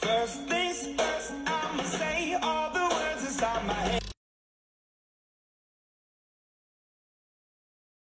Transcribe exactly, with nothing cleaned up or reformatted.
First things first, I'ma say all the words inside my head.